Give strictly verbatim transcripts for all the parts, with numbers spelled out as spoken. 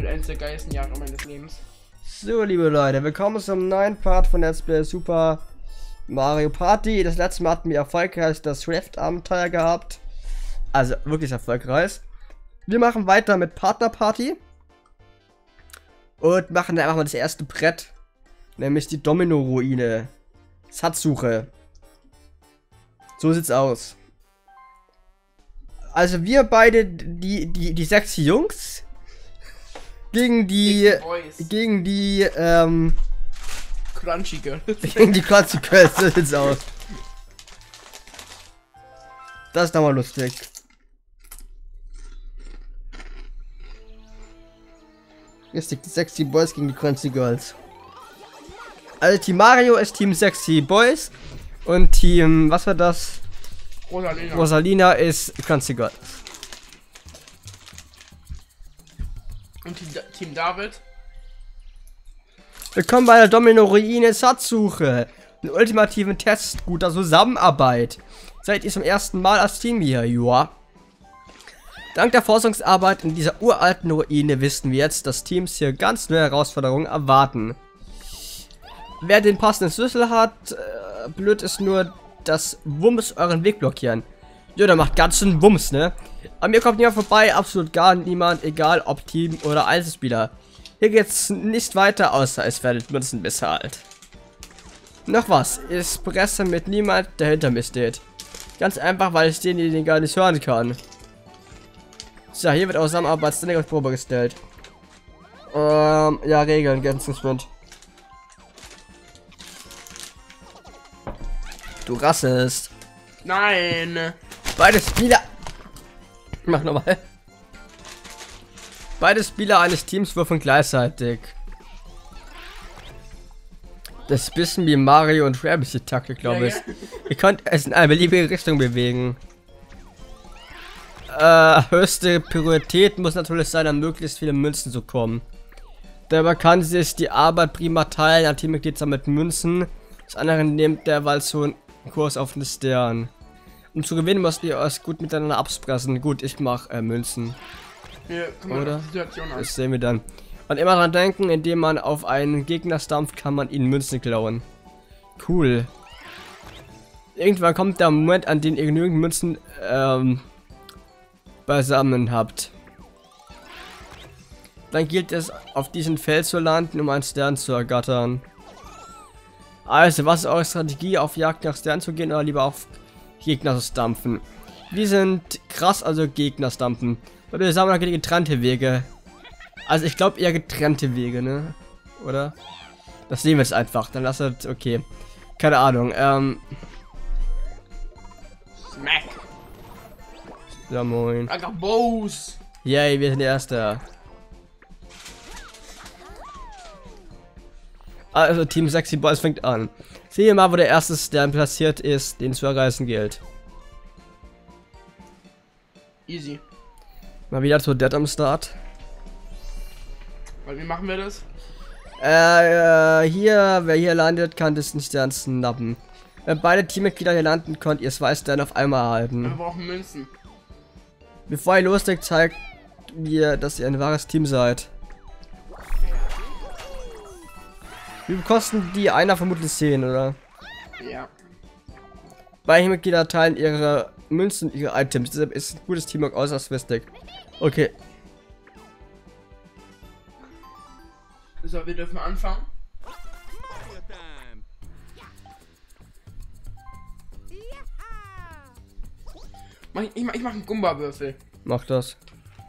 wird eines der geilsten Jahre meines Lebens. So, liebe Leute, willkommen zum neuen Part von Let's Play Super Mario Party. Das letzte Mal hatten wir erfolgreich das Rift-Abenteuer gehabt. Also wirklich erfolgreich. Wir machen weiter mit Partner Party. Und machen dann einfach mal das erste Brett. Nämlich die Domino-Ruine. Schatzsuche. So sieht's aus. Also wir beide, die, die, die sechs Jungs. Gegen die, gegen die, ähm... Crunchy Girls. Gegen die Crunchy Girls, so sieht's aus. Das ist doch mal lustig. Jetzt die Sexy Boys gegen die Crunchy Girls. Also Team Mario ist Team Sexy Boys. Und Team, was war das? Rosalina. Rosalina ist Crunchy Girls. Und Team, Team David. Willkommen bei der Domino-Ruine Schatzsuche. Einen ultimativen Test guter Zusammenarbeit. Seid ihr zum ersten Mal als Team hier? Joa. Dank der Forschungsarbeit in dieser uralten Ruine wissen wir jetzt, dass Teams hier ganz neue Herausforderungen erwarten. Wer den passenden Schlüssel hat, äh, blöd ist nur, dass Wumms euren Weg blockieren. Ja, der macht ganz schön Wumms, ne? An mir kommt niemand vorbei, absolut gar niemand, egal ob Team oder Einzelspieler. Hier geht's nicht weiter, außer es werdet Münzen bezahlt. Noch was, ich presse mit niemand, der hinter mir steht. Ganz einfach, weil ich denjenigen gar nicht hören kann. So, hier wird auch Zusammenarbeit ständig auf Probe gestellt. Ähm, ja, Regeln, ganz gespannt. Du rassest. Nein. Beide Spieler. Mach nochmal. Beide Spieler eines Teams würfeln gleichzeitig. Das ist ein bisschen wie Mario und Rabbids die Taktik, glaube ich. Ja, ja. Ihr könnt es in eine beliebige Richtung bewegen. Äh, höchste Priorität muss natürlich sein, an möglichst viele Münzen zu kommen. Dabei kann sich die Arbeit prima teilen, ein Teammitglied sammelt Münzen. Das andere nimmt derweil so einen Kurs auf den Stern. Um zu gewinnen, müsst ihr euch gut miteinander absprechen. Gut, ich mach äh, Münzen. Hier, komm mal Oder? auf die Situation an. Das sehen wir dann. Und immer dran denken, indem man auf einen Gegner stampft, kann man ihnen Münzen klauen. Cool. Irgendwann kommt der Moment, an dem ihr genügend Münzen ähm, beisammen habt. Dann gilt es, auf diesem Feld zu landen, um einen Stern zu ergattern. Also, was ist eure Strategie, auf Jagd nach Sternen zu gehen oder lieber auf Gegner zu stampfen? Wir sind krass, also Gegner stampfen. Weil wir sammeln getrennte Wege. Also ich glaube eher getrennte Wege, ne? Oder? Das sehen wir jetzt einfach. Dann lasst es, okay. Keine Ahnung, ähm. Smack. Ja, moin. I got bows. Yay, wir sind der Erste. Also Team Sexy Boys fängt an. Sehen wir mal, wo der erste Stern platziert ist, den zu erreichen gilt. Easy. Mal wieder zu Dead am Start. Und wie machen wir das? Äh, äh, hier, wer hier landet, kann das nicht Stern schnappen. Wenn beide Teammitglieder hier landen, könnt ihr zwei Sterne auf einmal erhalten. Wir brauchen Münzen. Bevor ihr loslegt, zeigt mir, dass ihr ein wahres Team seid. Wie kosten die? Einer vermutlich zehn, oder? Ja. Beide Mitglieder teilen ihre Münzen, ihre Items. Deshalb ist ein gutes Teamwork äußerst wichtig. Okay. So, wir dürfen anfangen. Mach ich, ich, mach, ich mach einen Gumba-Würfel. Mach das.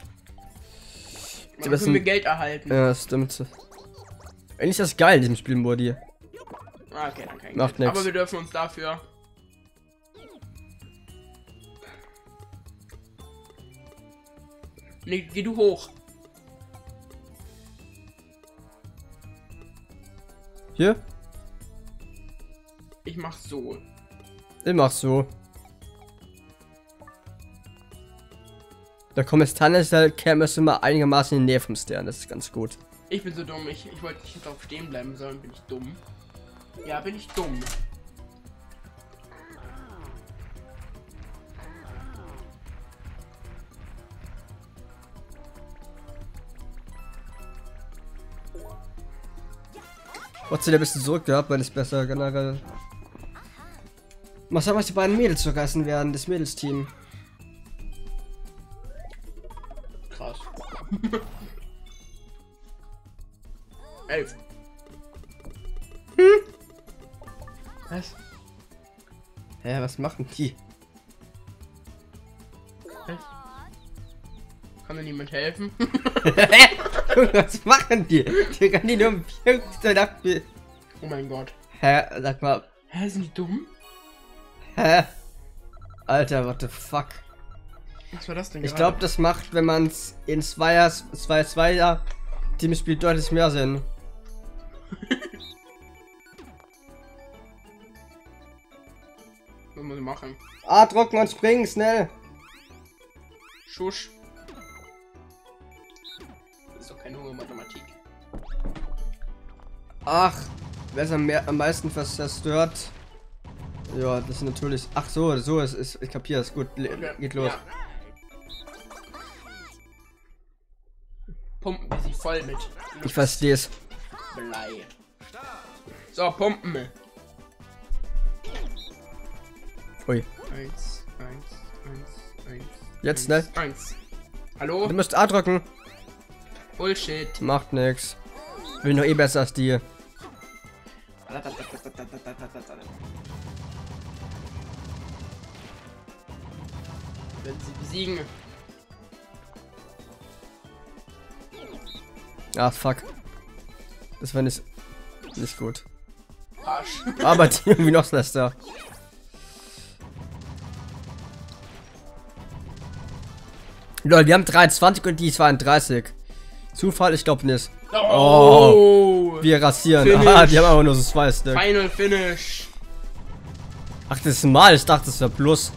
Dann können wir Geld erhalten. Ja, das stimmt. Eigentlich ist das geil in diesem Spielmodi. Ah, okay, dann kein Macht Geld. nix. Aber wir dürfen uns dafür... Nee, geh du hoch. Hier? Ich mach so. Ich mach so. Der Kommissar käme es immer einigermaßen in die Nähe vom Stern. Das ist ganz gut. Ich bin so dumm. Ich, ich wollte nicht drauf stehen bleiben sollen. Bin ich dumm? Ja, bin ich dumm. Trotzdem ein bisschen zurück gehabt, weil es besser generell. Was soll, was die beiden Mädels vergessen werden, das Mädelsteam. Krass. Elf. Hm? Was? Hä, was machen die? Was? Kann mir niemand helfen? Was machen die? Die kann die nur um vier Nacht. Oh mein Gott. Hä, sag mal. Hä, sind die dumm? Hä? Alter, what the fuck? Was war das denn Ich gerade? glaube, das macht, wenn man es in Zweier, zwei Zweier Team spielt, deutlich mehr Sinn. Was muss ich machen? A drücken und springen, schnell. Schusch. Das ist doch keine hohe Mathematik. Ach, wer ist am, mehr, am meisten was zerstört? Ja, das ist natürlich. Ach so, so ist es. Ich kapiere es. Gut, Okay. geht los. Ja. Pumpen wir sie voll mit. Ich verstehe es. Blei. So, pumpen. Ui. Eins, eins, eins, eins. Jetzt, eins, ne? Eins. Hallo? Du musst A drücken. Bullshit. Macht nix. Bin noch eh besser als die. Wenn sie besiegen. Ah, fuck. Das war nicht, nicht gut. Arsch. Aber die irgendwie noch schlechter. Lol, wir haben dreiundzwanzig und die zweiunddreißig. Zufall, ich glaube nicht. Oh! Wir rasieren. Finish. Ah, die haben aber nur so zwei Stück. Final Finish. Ach, das ist mal. Ich dachte, das wäre plus.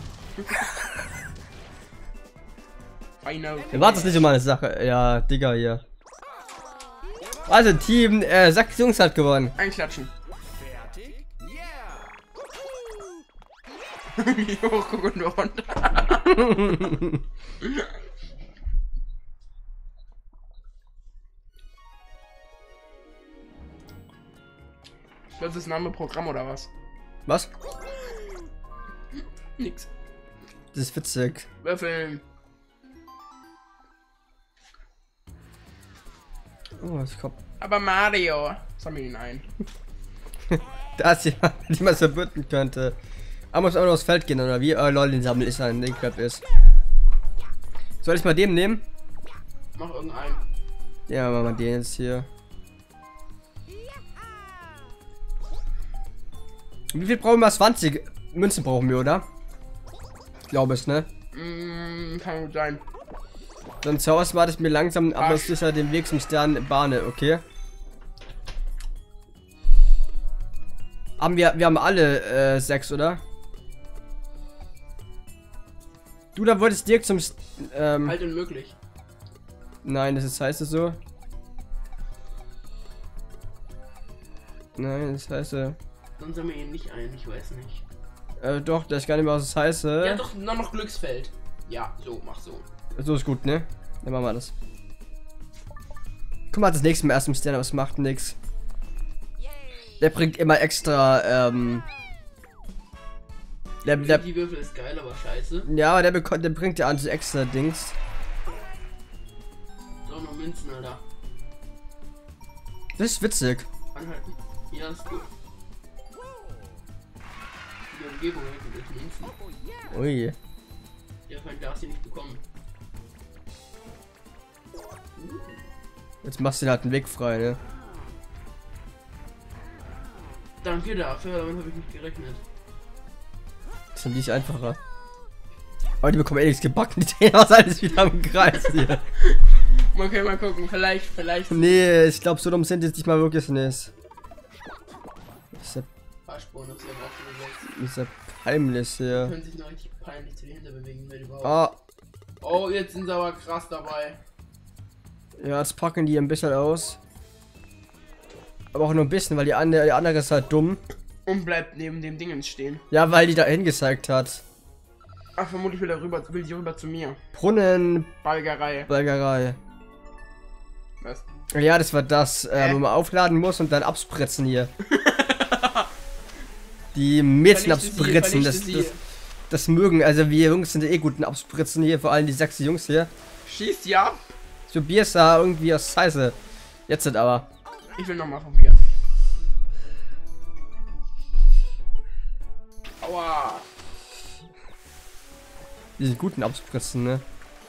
Final Ja, war das nicht immer eine Sache? Ja, Digga, hier. Also, Team, äh, sechs Jungs hat gewonnen. Einklatschen. Wie hoch, guck und runter. Das ist ein anderes Programm oder was? Was? Nix. Das ist witzig. Würfeln. Oh, es kommt. Aber Mario. Sammel ihn ein. Da ist jemand, die man verbünden könnte. Aber muss auch noch aufs Feld gehen, oder wie? Äh, lol, den Sammel ist ein Dingclub ist. Soll ich mal den nehmen? Mach irgendeinen. Ja, machen wir den jetzt hier. Wie viel brauchen wir? zwanzig Münzen brauchen wir, oder? Ich glaube es, ne? Mm, kann gut sein. Dann Zaus warte ich mir langsam, aber Arsch. es ist ja den Weg zum Stern bahne, okay? Haben wir, wir haben alle äh, sechs, oder? Du, da wolltest direkt zum, St ähm, Halt unmöglich. nein, das ist, heißt es so. Nein, das heißt, äh, Dann sammeln wir ihn nicht ein, ich weiß nicht. äh, doch, das ist gar nicht mehr, was es heißt. Ja, doch, nur noch Glücksfeld. Ja, so, mach so. So ist gut, ne? Dann machen wir das. Guck mal, das nächste Mal erst im Stern, aber es macht nix. Der bringt immer extra, ähm. Der, der, Die Würfel ist geil, aber scheiße. ja, aber der, bekommt, der bringt ja an so extra Dings. So, noch Münzen, Alter. Das ist witzig. Anhalten. Ja, ist gut. Die Umgebung hätten durch Münzen. Ui. Der Feind darf sie nicht bekommen. Jetzt machst du halt einen Weg frei, ne? Danke dafür, damit habe ich nicht gerechnet. Das ist nicht einfacher. Aber die bekommen eh nichts gebacken, die drehen aus alles wieder im Kreis hier. Okay, mal gucken, vielleicht, vielleicht. Nee, ich glaube, so dumm sind die nicht mal wirklich nicht. Das ist ja, Fahrspuren auf ihrem Auto gesetzt. das ist ja peinlich hier. Können sich noch richtig peinlich zu den Hinter bewegen, wenn überhaupt. Ah, Oh, jetzt sind sie aber krass dabei. ja, jetzt packen die ein bisschen aus. Aber auch nur ein bisschen, weil die andere, die andere ist halt dumm. Und bleibt neben dem Dingens stehen. Ja, weil die da hingezeigt hat. Ach, vermutlich will er rüber, will die rüber zu mir. Brunnen, Balgerei. Balgerei. Was? Ja, das war das, äh, Hä? wo man aufladen muss und dann abspritzen hier. Die Mädchen Vernichte sie, abspritzen, das, vernichte das, sie. das mögen, also wir Jungs sind eh guten Abspritzen hier, vor allem die sechs Jungs hier. Schieß sie ab. Ich probier's da irgendwie aus Scheiße. Jetzt sind aber. Ich will nochmal probieren. Aua. Diese guten Abspritzen, ne?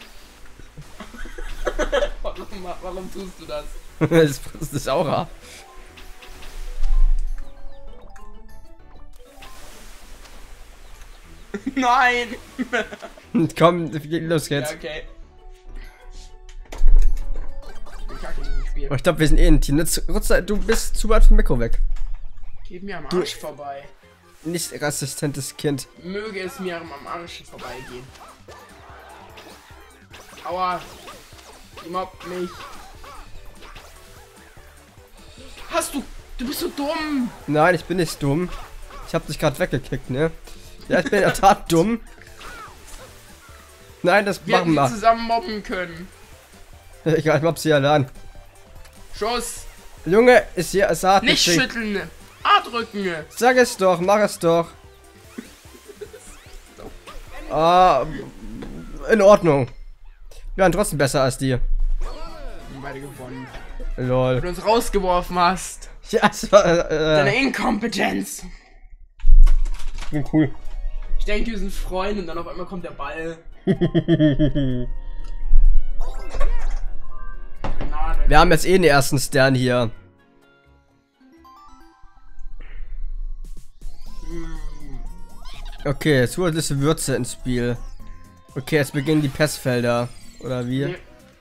Warum, warum tust du das? Das frisst das Aura. Nein! Komm, los Ja, geht's. okay. Ich kacke in diesem Spiel. Oh, ich glaube, wir sind eh ein Team. Jetzt, Rutzer, du bist zu weit vom Mikro weg. Geh mir am Du- Arsch vorbei. Nicht resistentes Kind. Möge es mir am Arsch vorbeigehen. Aua. Die mobbt mich. Hast du... Du bist so dumm. Nein, ich bin nicht dumm. Ich hab dich gerade weggekickt, ne? Ja, ich bin in der Tat dumm. Nein, das Wir machen hätten wir. sie zusammen mobben können. Egal, ich mach sie allein. Schuss. Junge, ist hier Assad. Nicht schütteln. A drücken. Sag es doch, mach es doch. Ah, in Ordnung. Wir waren trotzdem besser als die. Wir haben beide gewonnen. Lol. Weil du uns rausgeworfen hast. Ja, es war, Deine äh, Inkompetenz. äh, cool. Ich denke, wir sind Freunde und dann auf einmal kommt der Ball. Gnade. Wir haben jetzt eh den ersten Stern hier. Okay, zusätzliche Würze ins Spiel. Okay, jetzt beginnen die Pestfelder. Oder wie? Nee.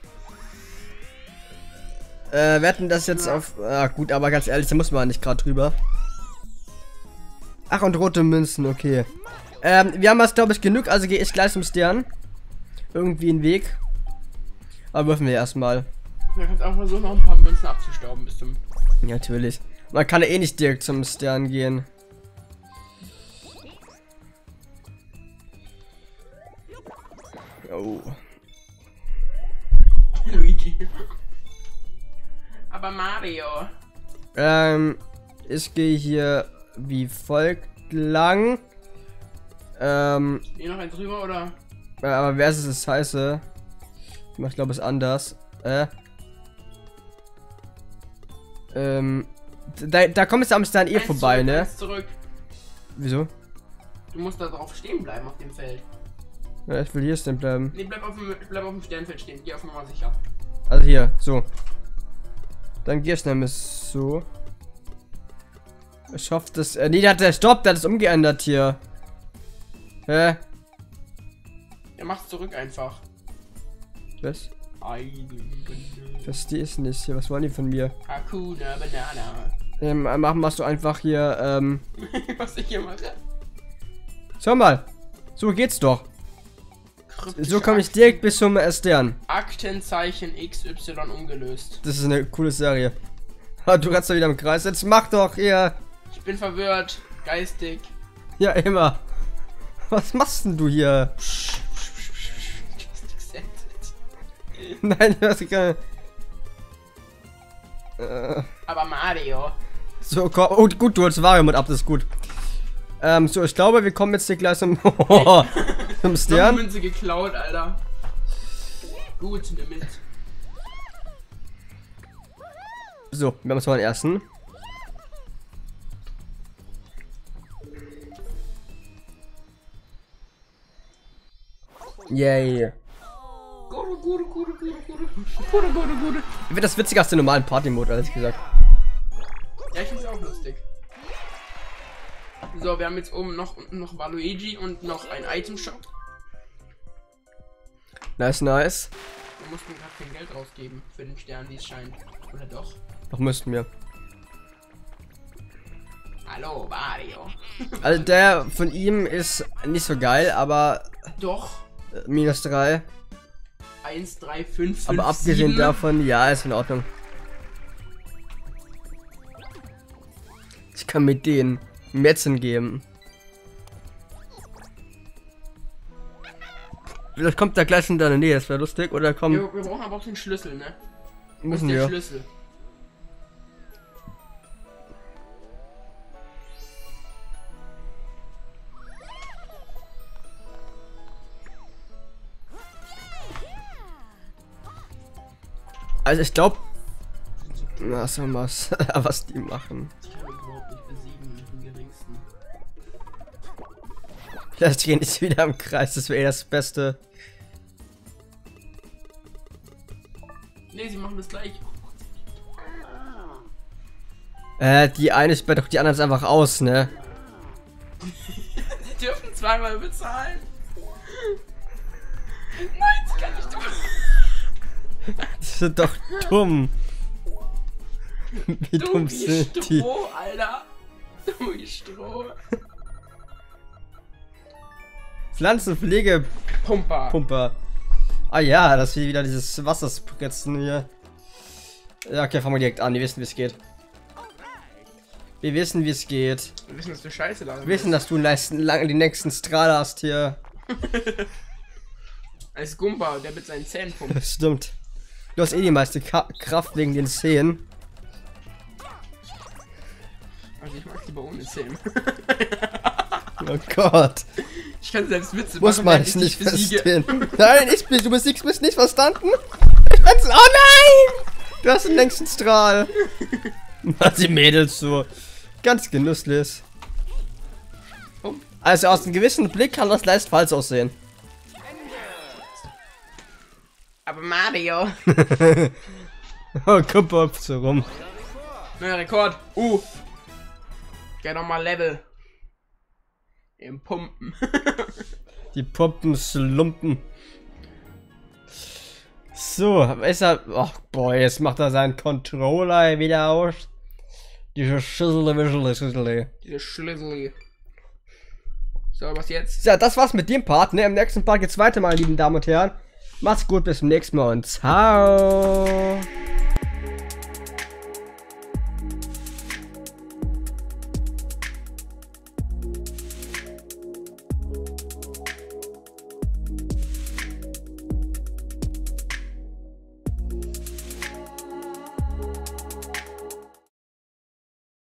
Äh, wir hatten das jetzt Ja. auf... Ah, gut, aber ganz ehrlich, da muss man nicht gerade drüber. Ach, und rote Münzen, okay. Ähm, wir haben jetzt, glaube ich, genug, also gehe ich gleich zum Stern. Irgendwie einen Weg. Aber würfen wir erstmal. Du kannst auch versuchen, noch ein paar Münzen abzustauben bis zum... Ja, natürlich. Man kann ja eh nicht direkt zum Stern gehen. Oh. Luigi. Aber Mario. Ähm, ich gehe hier wie folgt lang. Ähm, Hier noch eins drüber, oder? äh, aber wer ist es scheiße? Ich glaube es anders. Äh. Ähm, da, da kommst du am Stern eh Eins vorbei, zurück, ne? eins zurück. Wieso? Du musst da drauf stehen bleiben auf dem Feld. Ja, ich will hier stehen bleiben. Nee, bleib auf dem, bleib auf dem Sternfeld stehen. Geh auf Nummer sicher. Also hier, so. Dann gehst du nämlich so. Ich hoffe, das. Äh, nee, der hat der Stopp, der hat es umgeändert hier. Hä? Ja, mach's zurück einfach. Was? Eigenbinde. Verstehe ich nicht hier. Was wollen die von mir? Hakuna Banana. Ähm, machen machst du einfach hier, ähm. Was ich hier mache. Schau mal. So geht's doch. Kryptische So komme ich Akten- direkt bis zum Stern. Aktenzeichen X Y umgelöst. Das ist eine coole Serie. Ah, du rennst da wieder im Kreis. Jetzt mach doch hier. Ich bin verwirrt. Geistig. Ja, immer. Was machst denn du hier? Nein, das kann. Äh, Aber Mario. so, komm. Oh, gut, du holst Varium ab, das ist gut. Ähm, so, ich glaube, wir kommen jetzt hier gleich zum, zum Noch eine Stern. Münze geklaut, Alter. Gut, nimm mit. So, wir haben jetzt mal den ersten. Yay. Guru, guru, guru, guru, guru. Guru, guru, guru. Ich finde das witziger als den normalen Party-Mode, ehrlich gesagt. Ja, ich find's auch lustig. So, wir haben jetzt oben noch unten noch Waluigi und noch ein Item-Shop. Nice, nice. Wir mussten gerade kein Geld rausgeben für den Stern, wie es scheint. Oder doch? Doch müssten wir. Hallo, Mario. Also der von ihm ist nicht so geil, aber Doch. äh, minus drei. eins, drei, fünf, fünf, Aber abgesehen sieben. davon, ja, ist in Ordnung. Ich kann mit denen Metzen geben. Vielleicht kommt da gleich in deine Nähe, das wäre lustig. Oder kommt. Wir, wir brauchen aber auch den Schlüssel, ne? Wo ist Müssen der wir. Schlüssel? Also ich glaube, na, sag mal, was, was die machen. Ich kann ihn überhaupt nicht besiegen, nicht im geringsten. Das drehen ist wieder im Kreis, das wäre eh das Beste. Ne, sie machen das gleich. Äh, die eine sperrt doch die anderen einfach aus, ne? Sie dürfen zweimal bezahlen. Nein, sie kann nicht tun. Das ist doch dumm. Wie Du dumm wie sind die? Stroh, Alter. Du wie Stroh. Pflanzenpflegepumper. Pumper. Ah ja, das ist wieder dieses Wasserspritzen hier. Ja, okay, fangen wir direkt an. Wir wissen, wie es geht. Wir wissen, wie es geht. Wir wissen, dass du Scheiße da Wir wissen, dass du lang den nächsten Strahl hast hier. Als Gumba, der mit seinen Zähnen pumpt. Das stimmt. Du hast eh die meiste Ka Kraft wegen den Zähnen. Also ich mag lieber ohne Zähne. Oh Gott. Ich kann selbst Witze Muss machen, man wenn es ich nicht dich besiege. verstehen. Nein, ich bin, du besiegst mich nicht verstanden. Ich bin's. Oh nein! Du hast den längsten Strahl. Was die Mädels so. Ganz genüsslich. Oh. Also aus einem gewissen Blick kann das leicht falsch aussehen. Aber Mario. Oh, komm mal so rum. Neuer Rekord. Uh. Geh nochmal Level. Im Pumpen. Die Pumpen slumpen. So, ist er. Ach boah, jetzt macht er seinen Controller wieder aus. Diese Schüssel, Schüssel, Schüssel. Diese Schlüssel. So, was jetzt? Ja, das war's mit dem Part, ne? Im nächsten Part geht's weiter, meine lieben Damen und Herren. Macht's gut, bis zum nächsten Mal und ciao.